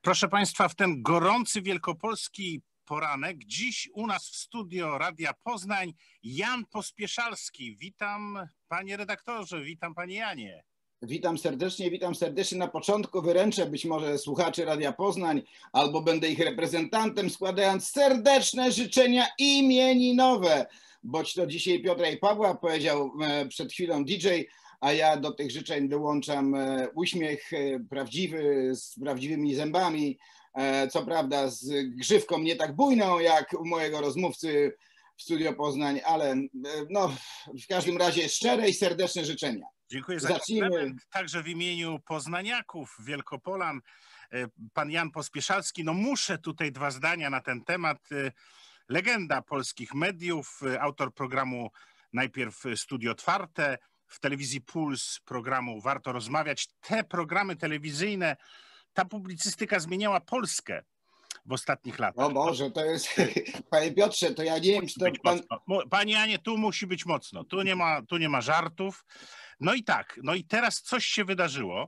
Proszę Państwa, w ten gorący wielkopolski poranek dziś u nas w studio Radia Poznań Jan Pospieszalski. Witam panie redaktorze, witam panie Janie. Witam serdecznie. Na początku wyręczę być może słuchaczy Radia Poznań, albo będę ich reprezentantem, składając serdeczne życzenia imieninowe. Boć to dzisiaj Piotra i Pawła, powiedział przed chwilą DJ, a ja do tych życzeń dołączam uśmiech prawdziwy, z prawdziwymi zębami, co prawda z grzywką nie tak bujną jak u mojego rozmówcy w Studio Poznań, ale no, w każdym razie szczere i serdeczne życzenia. Dziękuję za komplement. Także w imieniu poznaniaków, Wielkopolan, pan Jan Pospieszalski. No muszę tutaj dwa zdania na ten temat. Legenda polskich mediów, autor programu najpierw Studio Otwarte, w telewizji Puls programu Warto Rozmawiać. Te programy telewizyjne, ta publicystyka zmieniała Polskę w ostatnich latach. O Boże, to jest, panie Piotrze, to ja nie wiem, czy to pan... Panie Janie, tu musi być mocno, tu nie ma żartów. No i tak, no i teraz coś się wydarzyło.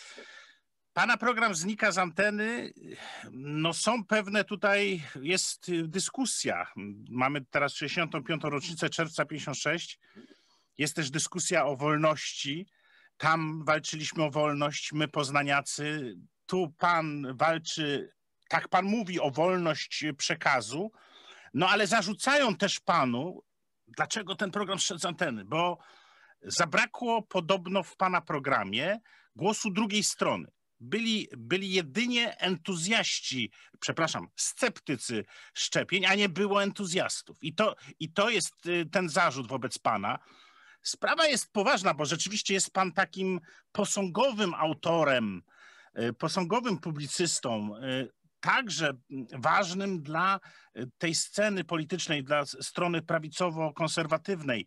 Pana program znika z anteny, no są pewne tutaj, jest dyskusja. Mamy teraz 65. rocznicę czerwca 56. Jest też dyskusja o wolności. Tam walczyliśmy o wolność, my poznaniacy. Tu pan walczy, tak pan mówi, o wolność przekazu. No ale zarzucają też panu, dlaczego ten program zszedł z anteny, bo zabrakło podobno w pana programie głosu drugiej strony. Byli jedynie entuzjaści, przepraszam, sceptycy szczepień, a nie było entuzjastów. I to jest ten zarzut wobec pana. Sprawa jest poważna, bo rzeczywiście jest pan takim posągowym autorem, posągowym publicystą, także ważnym dla tej sceny politycznej, dla strony prawicowo-konserwatywnej.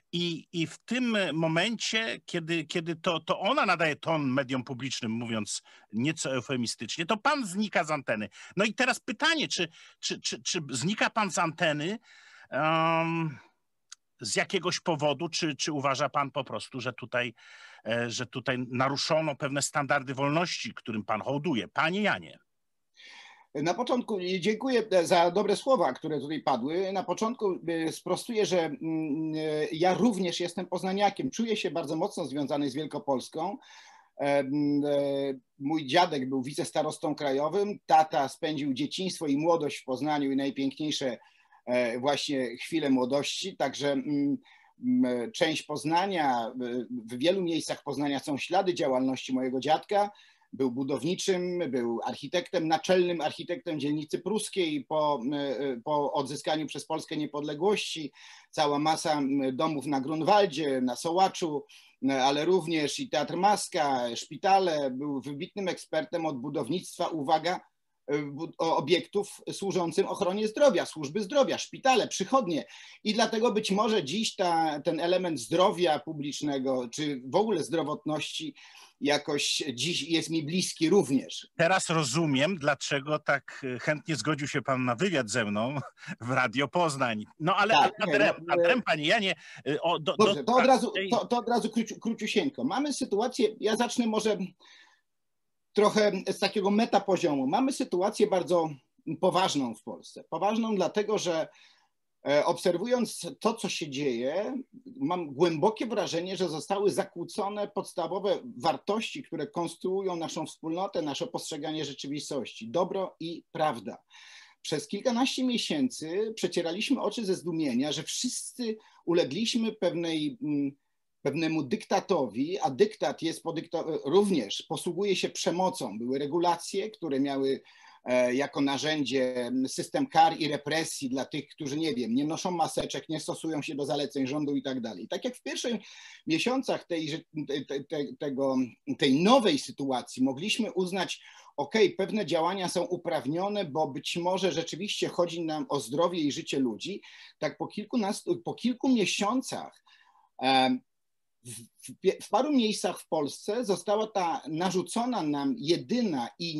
I w tym momencie, kiedy to ona nadaje ton mediom publicznym, mówiąc nieco eufemistycznie, to pan znika z anteny. No i teraz pytanie, czy znika pan z anteny z jakiegoś powodu, czy uważa pan po prostu, że tutaj naruszono pewne standardy wolności, którym pan hołduje? Panie Janie. Na początku dziękuję za dobre słowa, które tutaj padły. Na początku sprostuję, że ja również jestem poznaniakiem. Czuję się bardzo mocno związany z Wielkopolską. Mój dziadek był wicestarostą krajowym, tata spędził dzieciństwo i młodość w Poznaniu i najpiękniejsze właśnie chwile młodości. Także część Poznania, w wielu miejscach Poznania są ślady działalności mojego dziadka. Był budowniczym, był architektem, naczelnym architektem dzielnicy pruskiej po odzyskaniu przez Polskę niepodległości. Cała masa domów na Grunwaldzie, na Sołaczu, ale również i Teatr Maska, szpitale. Był wybitnym ekspertem od budownictwa, uwaga, obiektów służącym ochronie zdrowia, służby zdrowia, szpitale, przychodnie. I dlatego być może dziś ten element zdrowia publicznego, czy w ogóle zdrowotności jakoś dziś jest mi bliski również. Teraz rozumiem, dlaczego tak chętnie zgodził się pan na wywiad ze mną w Radio Poznań. No ale tak, adrem, panie Janie... Dobrze, to od razu króciusieńko. Mamy sytuację, ja zacznę może trochę z takiego metapoziomu. Mamy sytuację bardzo poważną w Polsce. Poważną dlatego, że obserwując to, co się dzieje, mam głębokie wrażenie, że zostały zakłócone podstawowe wartości, które konstruują naszą wspólnotę, nasze postrzeganie rzeczywistości. Dobro i prawda. Przez kilkanaście miesięcy przecieraliśmy oczy ze zdumienia, że wszyscy ulegliśmy pewnemu dyktatowi, a dyktat jest również posługuje się przemocą. Były regulacje, które miały jako narzędzie system kar i represji dla tych, którzy nie noszą maseczek, nie stosują się do zaleceń rządu i tak dalej. Tak jak w pierwszych miesiącach tej nowej sytuacji mogliśmy uznać, pewne działania są uprawnione, bo być może rzeczywiście chodzi nam o zdrowie i życie ludzi, tak po kilku miesiącach w paru miejscach w Polsce została ta narzucona nam jedyna i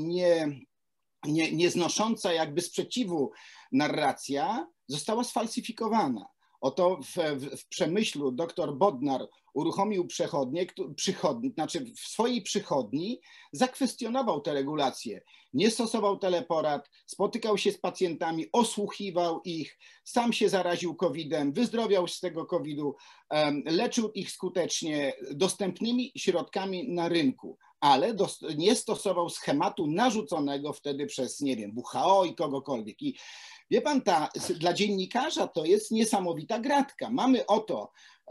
nieznosząca jakby sprzeciwu narracja została sfalsyfikowana. Oto w Przemyślu dr Bodnar uruchomił znaczy w swojej przychodni zakwestionował te regulacje. Nie stosował teleporad, spotykał się z pacjentami, osłuchiwał ich, sam się zaraził COVID-em, wyzdrowiał z tego COVID-u, leczył ich skutecznie dostępnymi środkami na rynku, ale nie stosował schematu narzuconego wtedy przez, nie wiem, WHO i kogokolwiek. I wie pan, dla dziennikarza to jest niesamowita gratka. Mamy oto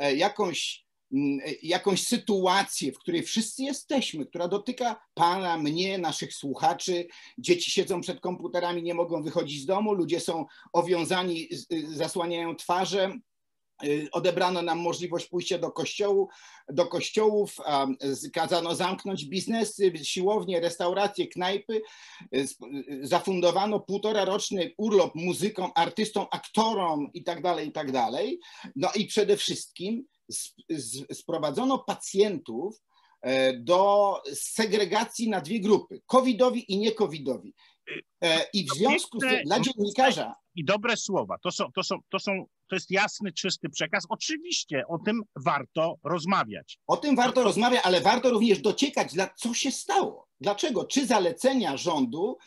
jakąś sytuację, w której wszyscy jesteśmy, która dotyka pana, mnie, naszych słuchaczy. Dzieci siedzą przed komputerami, nie mogą wychodzić z domu, ludzie są owiązani, zasłaniają twarze. Odebrano nam możliwość pójścia do kościołów, kazano zamknąć biznesy, siłownie, restauracje, knajpy, zafundowano 1,5-roczny urlop muzykom, artystom, aktorom itd., itd. No i przede wszystkim sprowadzono pacjentów do segregacji na dwie grupy, covidowi i nie-covidowi. I w związku z tym dla dziennikarza... I dobre słowa, to jest jasny, czysty przekaz. Oczywiście o tym warto rozmawiać. O tym warto rozmawiać, ale warto również dociekać, co się stało. Dlaczego? Czy zalecenia rządu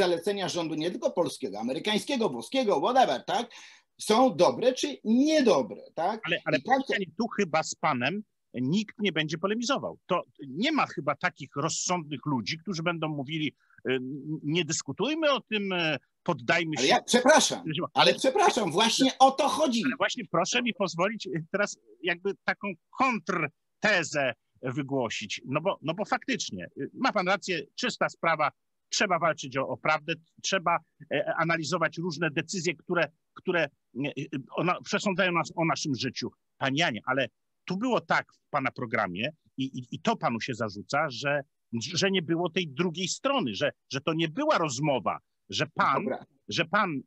nie tylko polskiego, amerykańskiego, włoskiego, whatever, tak, są dobre, czy niedobre, tak? Ale tu chyba z panem nikt nie będzie polemizował. To nie ma chyba takich rozsądnych ludzi, którzy będą mówili, nie dyskutujmy o tym, poddajmy się. Przepraszam, właśnie o to chodzi. Ale właśnie proszę mi pozwolić teraz jakby taką kontrtezę wygłosić, no bo faktycznie, ma pan rację, czysta sprawa, trzeba walczyć o prawdę, trzeba analizować różne decyzje, które przesądzają nas o naszym życiu. Panie Janie, ale tu było tak w pana programie i to panu się zarzuca, że nie było tej drugiej strony, że to nie była rozmowa, że pan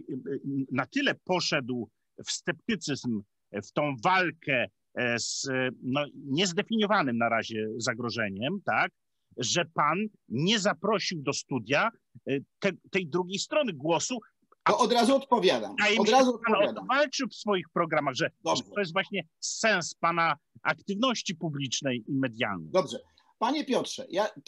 na tyle poszedł w sceptycyzm, w tą walkę z niezdefiniowanym na razie zagrożeniem, tak, że pan nie zaprosił do studia tej drugiej strony głosu. To od razu odpowiadam. Pan walczył w swoich programach, że to jest właśnie sens pana aktywności publicznej i medialnej. Dobrze. Panie Piotrze,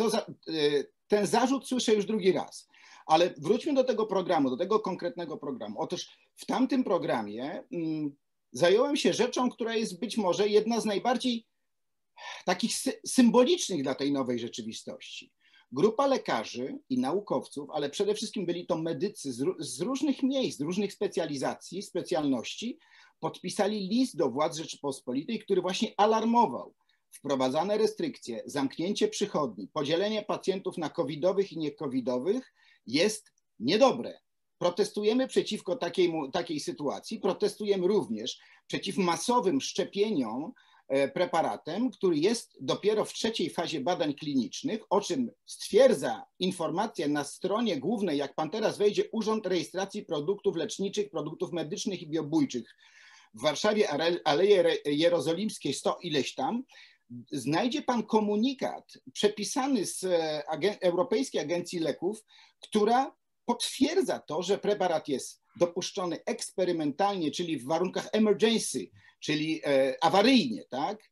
ten zarzut słyszę już drugi raz, ale wróćmy do tego programu, do tego konkretnego programu. Otóż w tamtym programie zająłem się rzeczą, która jest być może jedna z najbardziej takich symbolicznych dla tej nowej rzeczywistości. Grupa lekarzy i naukowców, ale przede wszystkim byli to medycy z różnych miejsc, z różnych specjalności, podpisali list do władz Rzeczypospolitej, który właśnie alarmował. Wprowadzane restrykcje, zamknięcie przychodni, podzielenie pacjentów na covidowych i nie-covidowych jest niedobre. Protestujemy przeciwko takiej sytuacji, protestujemy również przeciw masowym szczepieniom preparatem, który jest dopiero w 3. fazie badań klinicznych, o czym stwierdza informacja na stronie głównej, jak pan teraz wejdzie, Urząd Rejestracji Produktów Leczniczych, Produktów Medycznych i Biobójczych w Warszawie, Aleje Jerozolimskiej 100 ileś tam, znajdzie pan komunikat przepisany z Europejskiej Agencji Leków, która potwierdza to, że preparat jest dopuszczony eksperymentalnie, czyli w warunkach emergency, czyli awaryjnie, tak?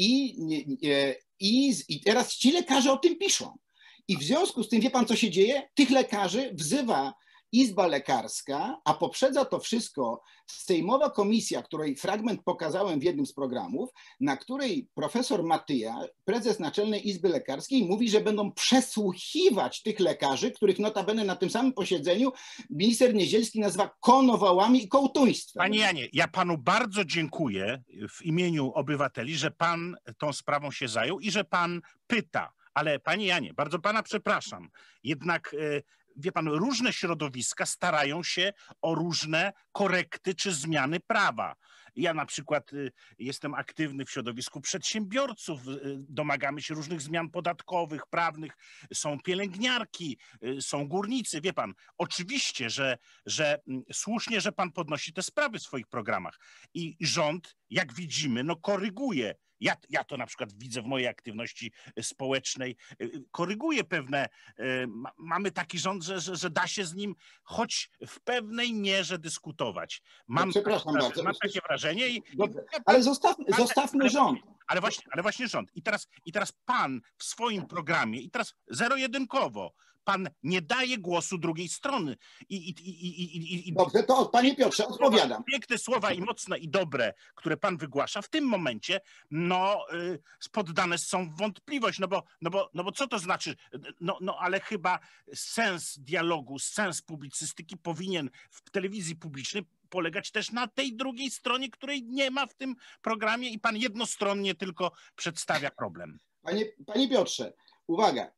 I teraz ci lekarze o tym piszą. I w związku z tym, wie pan, co się dzieje? Tych lekarzy wzywa Izba Lekarska, a poprzedza to wszystko sejmowa komisja, której fragment pokazałem w jednym z programów, na której profesor Matyja, prezes Naczelnej Izby Lekarskiej, mówi, że będą przesłuchiwać tych lekarzy, których notabene na tym samym posiedzeniu minister Niedzielski nazywa konowałami i kołtuństwem. Panie Janie, ja panu bardzo dziękuję w imieniu obywateli, że pan tą sprawą się zajął i że pan pyta. Ale panie Janie, bardzo pana przepraszam, jednak wie pan, różne środowiska starają się o różne korekty czy zmiany prawa. Ja na przykład jestem aktywny w środowisku przedsiębiorców, domagamy się różnych zmian podatkowych, prawnych, są pielęgniarki, są górnicy. Wie pan, oczywiście, że słusznie, że pan podnosi te sprawy w swoich programach i rząd, jak widzimy, no koryguje Ja to na przykład widzę w mojej aktywności społecznej, koryguję pewne, mamy taki rząd, że da się z nim choć w pewnej mierze dyskutować. Mam takie wrażenie. Ale zostawmy rząd. Ale właśnie rząd. I teraz pan w swoim programie, i teraz zero-jedynkowo, pan nie daje głosu drugiej strony. Dobrze, to panie Piotrze, odpowiadam. Piękne słowa i mocne i dobre, które pan wygłasza, w tym momencie poddane są w wątpliwość, no bo co to znaczy? Ale chyba sens dialogu, sens publicystyki powinien w telewizji publicznej polegać też na tej drugiej stronie, której nie ma w tym programie i pan jednostronnie tylko przedstawia problem. Panie Piotrze, uwaga.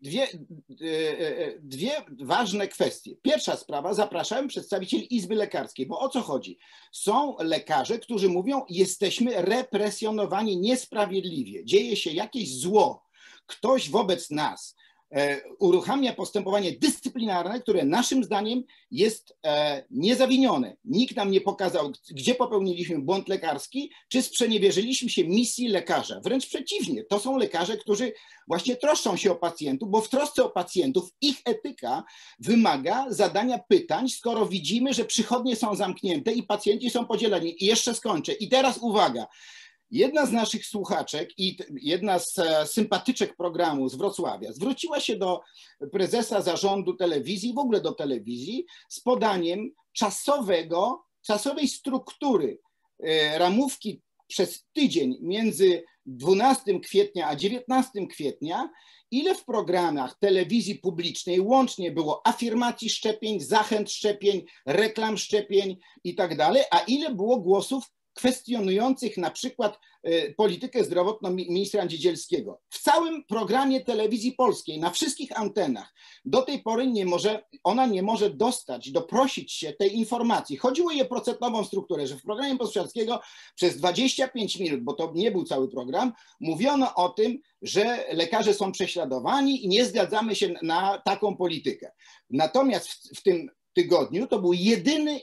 Dwie ważne kwestie. Pierwsza sprawa, zapraszałem przedstawicieli Izby Lekarskiej, bo o co chodzi? Są lekarze, którzy mówią, jesteśmy represjonowani niesprawiedliwie, dzieje się jakieś zło, ktoś wobec nas uruchamia postępowanie dyscyplinarne, które naszym zdaniem jest niezawinione. Nikt nam nie pokazał, gdzie popełniliśmy błąd lekarski, czy sprzeniewierzyliśmy się misji lekarza. Wręcz przeciwnie, to są lekarze, którzy właśnie troszczą się o pacjentów, bo w trosce o pacjentów ich etyka wymaga zadania pytań, skoro widzimy, że przychodnie są zamknięte i pacjenci są podzieleni. I jeszcze skończę. I teraz uwaga. Jedna z naszych słuchaczek i jedna z sympatyczek programu z Wrocławia zwróciła się do prezesa zarządu telewizji, w ogóle do telewizji, z podaniem czasowej struktury ramówki przez tydzień między 12 kwietnia a 19 kwietnia, ile w programach telewizji publicznej łącznie było afirmacji szczepień, zachęt szczepień, reklam szczepień i tak dalej, a ile było głosów kwestionujących na przykład politykę zdrowotną ministra Niedzielskiego. W całym programie telewizji polskiej, na wszystkich antenach, do tej pory ona nie może doprosić się tej informacji. Chodziło jej o procentową strukturę, że w programie Postrzalskiego przez 25 minut, bo to nie był cały program, mówiono o tym, że lekarze są prześladowani i nie zgadzamy się na taką politykę. Natomiast w tym tygodniu to był jedyny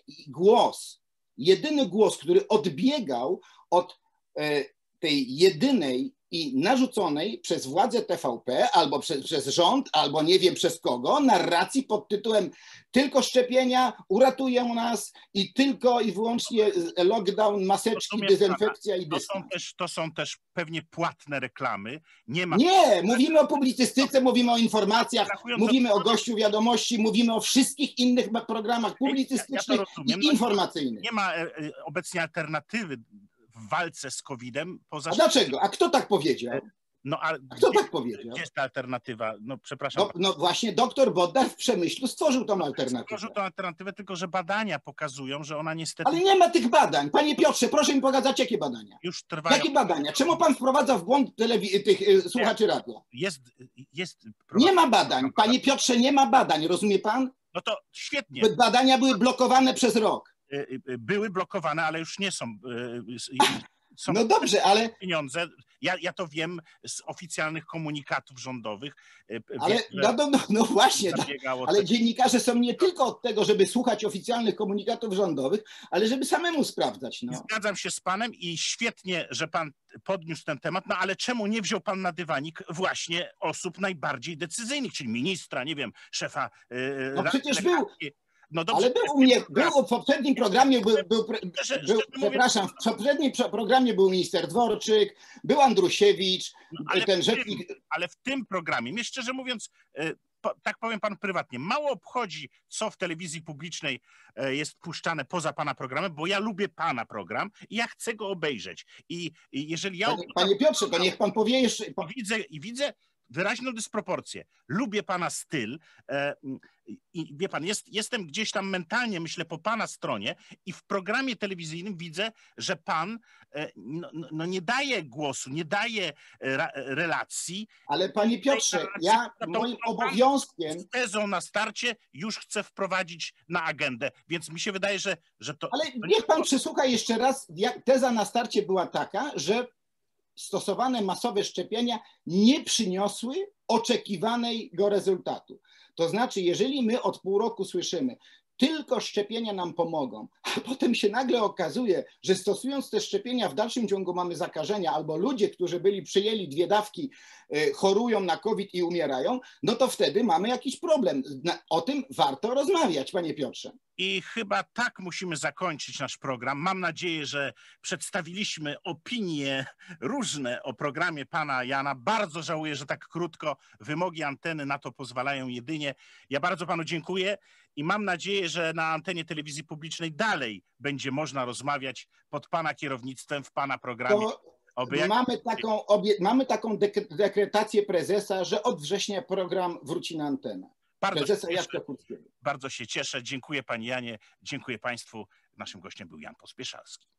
głos, który odbiegał od tej jedynej i narzuconej przez władze TVP albo przez rząd, albo nie wiem przez kogo, narracji pod tytułem tylko szczepienia uratują nas i tylko i wyłącznie lockdown, maseczki, dezynfekcja i dystans. To są też pewnie płatne reklamy. Nie, mówimy o publicystyce, mówimy o informacjach, mówimy o Gościu Wiadomości, mówimy o wszystkich innych programach publicystycznych i informacyjnych. Nie ma obecnie alternatywy w walce z COVID-em. A dlaczego? A kto tak powiedział? Kto tak powiedział? Gdzie jest ta alternatywa? Przepraszam. No właśnie doktor Bodnar w Przemyślu stworzył tą alternatywę. Stworzył tą alternatywę, tylko że badania pokazują, że ona niestety... Ale nie ma tych badań. Panie Piotrze, proszę mi pokazać, jakie badania. Już trwają. Jakie badania? Czemu pan wprowadza w błąd tych słuchaczy radia? Jest. Nie ma badań. Panie Piotrze, nie ma badań. Rozumie pan? No to świetnie. Badania były blokowane przez rok. Były blokowane, ale już nie są. No dobrze, ale... Pieniądze. Ja to wiem z oficjalnych komunikatów rządowych. Ale no właśnie, ale dziennikarze są nie tylko od tego, żeby słuchać oficjalnych komunikatów rządowych, ale żeby samemu sprawdzać. No. Zgadzam się z panem i świetnie, że pan podniósł ten temat, no ale czemu nie wziął pan na dywanik właśnie osób najbardziej decyzyjnych, czyli ministra, nie wiem, szefa... No przecież był... No dobrze, ale w poprzednim programie przepraszam, w poprzednim programie był minister Dworczyk, był Andrusiewicz, ten rzecznik. Ale w tym programie, mnie szczerze mówiąc, tak powiem panu prywatnie, mało obchodzi, co w telewizji publicznej jest puszczane poza pana programem, bo ja lubię pana program i ja chcę go obejrzeć. I jeżeli ja... Panie Piotrze, to niech pan powie jeszcze... Widzę wyraźną dysproporcję. Lubię pana styl i wie pan, jestem gdzieś tam mentalnie, myślę, po pana stronie i w programie telewizyjnym widzę, że pan nie daje głosu, nie daje relacji. Ale panie Piotrze, ja moim obowiązkiem... Z tezą na starcie już chcę wprowadzić na agendę, więc mi się wydaje, że to... Ale niech pan przysłucha jeszcze raz, teza na starcie była taka, że stosowane masowe szczepienia nie przyniosły oczekiwanego rezultatu. To znaczy, jeżeli my od pół roku słyszymy, tylko szczepienia nam pomogą, a potem się nagle okazuje, że stosując te szczepienia w dalszym ciągu mamy zakażenia, albo ludzie, którzy przyjęli 2 dawki, chorują na COVID i umierają, no to wtedy mamy jakiś problem. O tym warto rozmawiać, panie Piotrze. I chyba tak musimy zakończyć nasz program. Mam nadzieję, że przedstawiliśmy opinie różne o programie pana Jana. Bardzo żałuję, że tak krótko. Wymogi anteny na to pozwalają jedynie. Ja bardzo panu dziękuję i mam nadzieję, że na antenie telewizji publicznej dalej będzie można rozmawiać pod pana kierownictwem w pana programie. Mamy taką dekretację prezesa, że od września program wróci na antenę. Bardzo się cieszę. Dziękuję panie Janie, dziękuję państwu. Naszym gościem był Jan Pospieszalski.